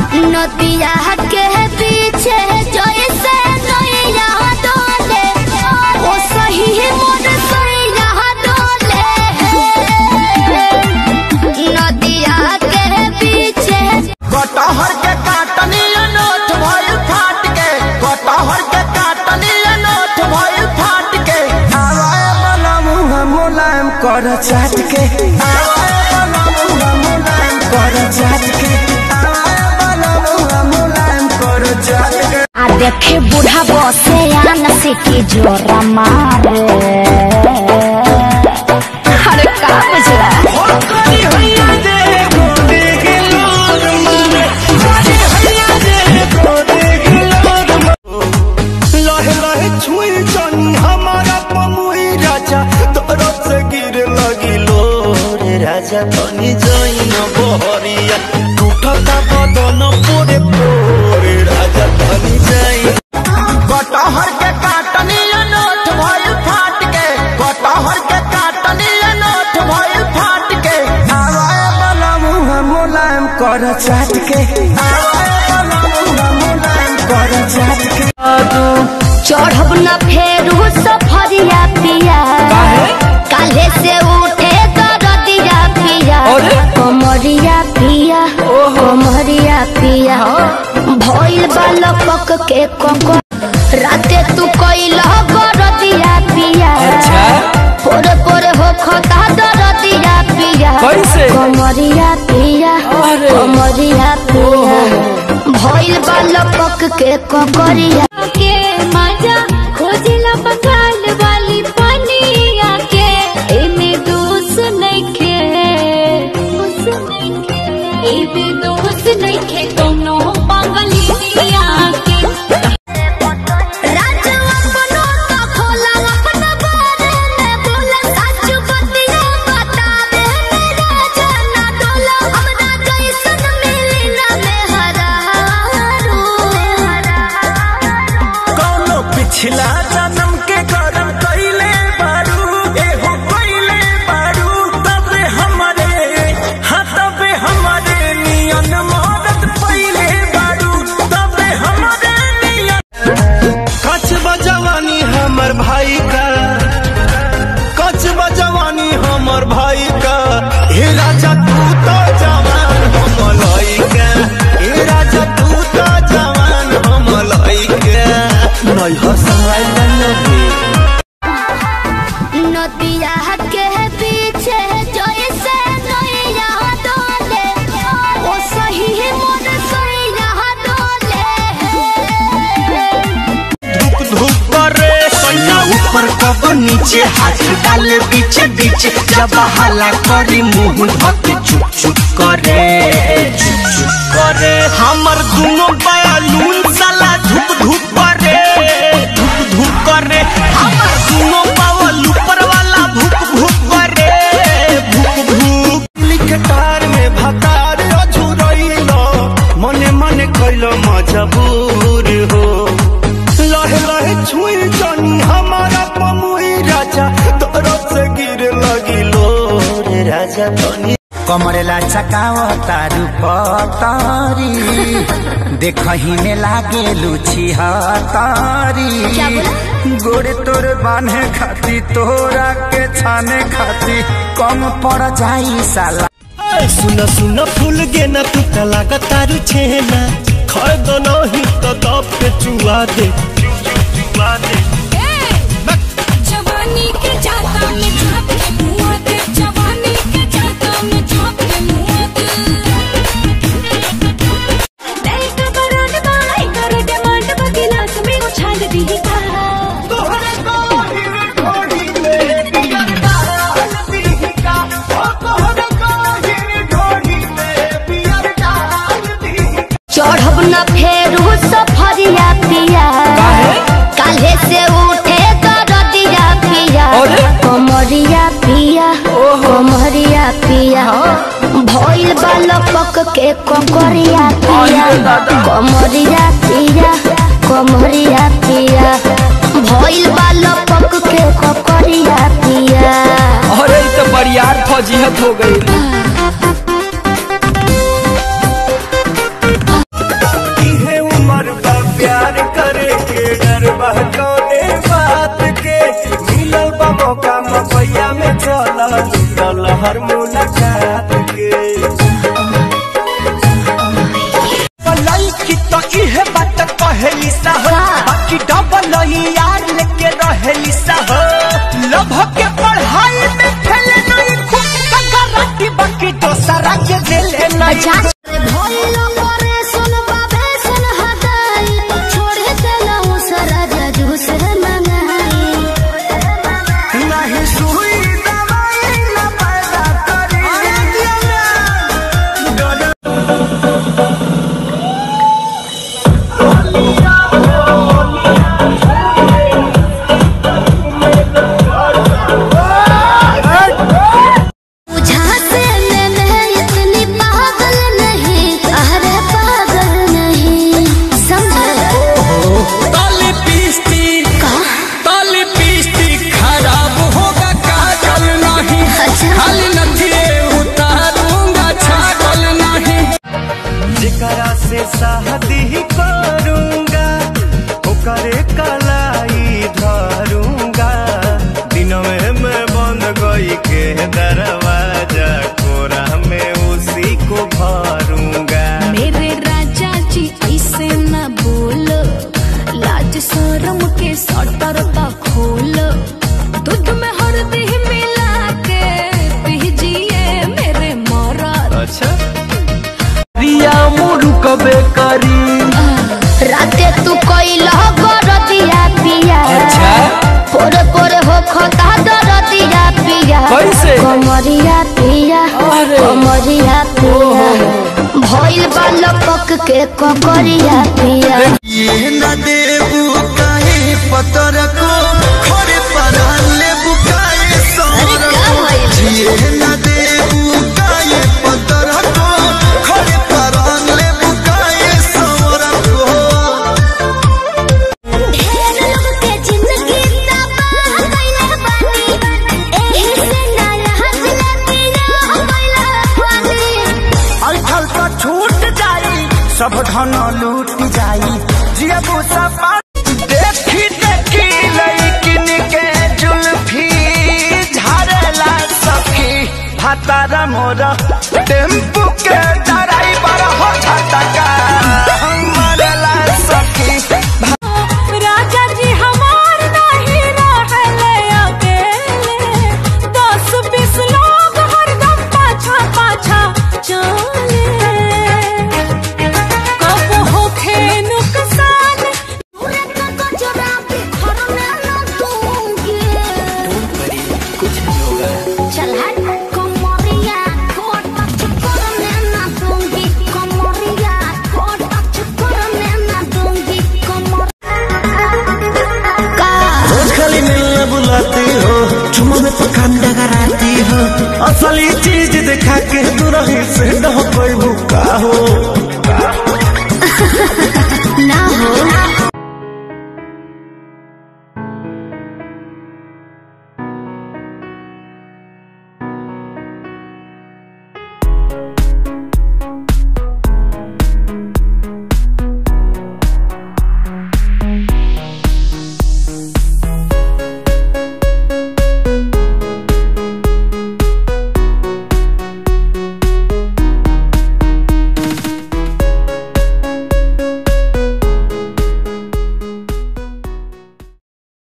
नदिया के पीछे जैसे नैया डोले ओ सही मोर सैया डोले। नदिया के पीछे कटहर के काटनी नोट भइल फाट के, कटहर के काटनी नोट भइल फाट के। आवाए वाला मुँह मुलायम कर चाट के, आवाए वाला मुँह मुलायम कर चाट के, आवाए वाला मुँह मुलायम कर चाट के। आ देखे बूढ़ा बसे आन से की जोरा मारे। अरे का बुझला राजा बनी जाइन बहरिया टूटता बदन पोरे पोरे। राजा बनी जाइन कटहर के काटनी नोट भइल फाट के, कटहर के काटनी नोट भइल फाट के। आवाए वाला मुँह मुलायम कर चाट के, आवाए वाला मुँह मुलायम कर चाट के। चढ़ब न फेरू सफरिया पिया काले से उठे दरदिया पिया। कमरिया पिया कमरिया पिया भइल बालक के कको राते तू कइल गरदिया पिया। पोरे पोरे हो खता दरदिया पिया। कमरिया पिया कमरिया पिया भइल बालक के ककरिया के मजा खोजिला बंगाल वाली पनिया के। एमे दोष नइखे एमे दोष नइखे कोनो पागलिया के। राजवा बनो तो खोला अपन बारे में बोला सच बतिया बता दे मेरा जना डोला। हमरा जैसन मिली ना मेहरारू कौनो पिछला जन्म के करम कइले बारू एहो कइले बारू। तबे हमरे हाँ तबे हमरे नियन मदद पइले बारू, तबे हमरे नियन। कच बजवानी हमर भाई का, कच बजवानी हमर भाई का। हे राजा तू तो जवान हम लइका, हे राजा तू तो जवान हम लइका। नई हसवाई नदिया के पीछे जैसे नैया डोले ओ सही मोर सैया डोले। धुक धुक करे सैया ऊपर कब नीचे हाथ डाले बीचे बीचे। जब हाला करी मुँह धके चुप चुप करे चुप चुप करे। हमर दोनों बयालून साला धुक धुक करे धुक धुक करे। हमर दोनों बावल ऊपर वाला भुक भुक करे भुक भुक। लिखटार में भतार अझुरइलो मने मने कइलो मजबूर हो। लहे लहे छुई जानी हमारा पमुई राजा तोरो से गिर लगिलो रे। राजा बनी कमरेला चकावा तारू पतारी देखही में लागे लुची हतारी। गोरे तोर बांधे खाती तोरा के छाने खाती कम पड़ जाई साला। सुन सुन फूल गे न तू कला का तारू छेना खर दो नहीं तो दब पे चुआ दे चुआ दे। जवानी के जाता में झाप के मुँह दे, जवानी के जाता में झाप के मुँह दे। मैं तो बरान बाई कर डिमांड बगिलास में उछाल दी का। तोहरे को हीरे ढोड़ी में पियर डाल दी का, ओ तोहरे को हीरे ढोड़ी में पियर डाल दी। चढ़ब न फेरू सफरिया पिया काले से उठे दरदिया पिया। कमरिया पिया कमरिया पिया भइल बालक के ककरिया पिया। कमरिया पिया कमरिया पिया भइल बालक के ककरिया पिया। अरे तो बरियार फौजियत हो गई। बदल हर मुलाकात के तो इहे बात कहेली सा हो बाकी डबल यार लेके रहेली सा हो लभ के पढ़ाई में फेल नहीं खूब कराटी बाकी दोसरा के देले नहीं भइलो करे सुन बाबे सुन हदाई छोड़े देला उसरा जजू से मंगाई नहीं सुई दवाई न पैदा करी जेकरा से शादी करूंगा ओकरे कलाई धरूंगा दिन में बंद गई के दरवाजा कोरा में उसी को भरूंगा। मेरे राजा जी ऐसे न बोलो लाज शर्म के सटर का खोलो दूध में हल्दी मिला के पीजिए मेरे मरद। अच्छा रिया मुरु कबे करी राते तू कोइला गरतिया पिया अच्छा पोरे पोरे हो खता दरतिया पिया कैसे? कमरिया पिया अरे। कमरिया पिया भइल बालक के ककरिया पिया ये न देबू काहे पतर को खड़े परान लेबू काहे सर को ये न देबू काहे पतर को खड़े परान लेबू काहे सर को। ढेर लोग के जिंदगी तबाह कइले बानी एही से ना हंसले बिना कइले बानी अलथल तो छूट जाई सब धन लूट जाई जियबू सपा देखी देखी लइकिन के जुल्फी झाड़ला सखी भातारा मोरा टेम्पू के